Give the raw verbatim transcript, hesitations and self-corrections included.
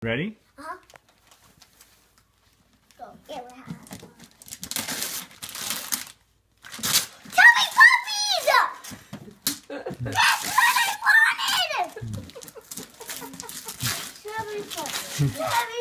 Ready? Uh-huh. Go. Yeah, we have. Tummy puppies! That's what I wanted! Tummy puppies.